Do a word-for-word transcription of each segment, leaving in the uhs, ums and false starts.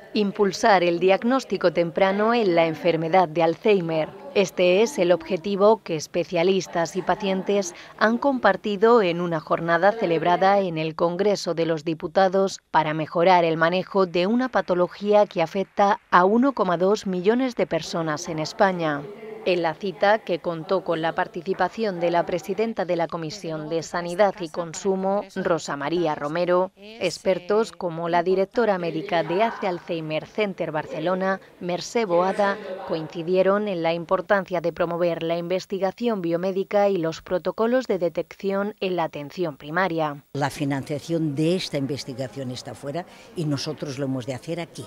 Impulsar el diagnóstico temprano en la enfermedad de Alzheimer. Este es el objetivo que especialistas y pacientes han compartido en una jornada celebrada en el Congreso de los Diputados para mejorar el manejo de una patología que afecta a uno coma dos millones de personas en España. En la cita, que contó con la participación de la presidenta de la Comisión de Sanidad y Consumo, Rosa María Romero, expertos como la directora médica de A C E Alzheimer Center Barcelona, Mercè Boada, coincidieron en la importancia de promover la investigación biomédica y los protocolos de detección en la atención primaria. La financiación de esta investigación está fuera y nosotros lo hemos de hacer aquí.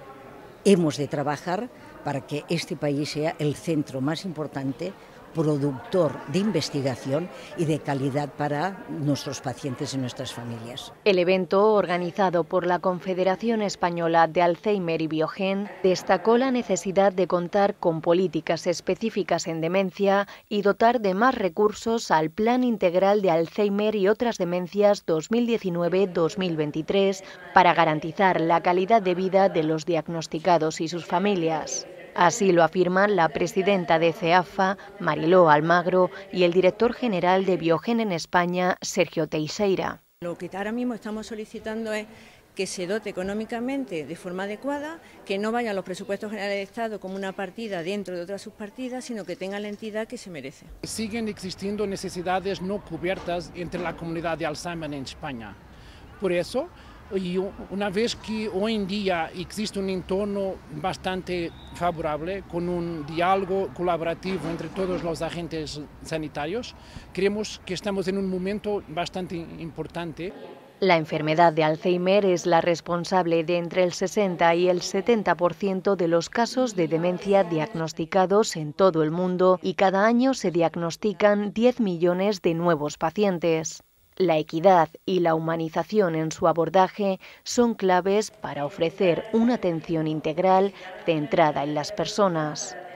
Hemos de trabajar para que este país sea el centro más importante, productor de investigación y de calidad para nuestros pacientes y nuestras familias. El evento, organizado por la Confederación Española de Alzheimer y Biogen, destacó la necesidad de contar con políticas específicas en demencia y dotar de más recursos al Plan Integral de Alzheimer y otras demencias dos mil diecinueve a dos mil veintitrés para garantizar la calidad de vida de los diagnosticados y sus familias. Así lo afirman la presidenta de CEAFA, Mariló Almagro, y el director general de Biogen en España, Sergio Teixeira. Lo que ahora mismo estamos solicitando es que se dote económicamente de forma adecuada, que no vaya a los presupuestos generales de Estado como una partida dentro de otras subpartidas, sino que tenga la entidad que se merece. Siguen existiendo necesidades no cubiertas entre la comunidad de Alzheimer en España. Por eso, y una vez que hoy en día existe un entorno bastante favorable, con un diálogo colaborativo entre todos los agentes sanitarios, creemos que estamos en un momento bastante importante. La enfermedad de Alzheimer es la responsable de entre el sesenta y el setenta por ciento de los casos de demencia diagnosticados en todo el mundo y cada año se diagnostican diez millones de nuevos pacientes. La equidad y la humanización en su abordaje son claves para ofrecer una atención integral centrada en las personas.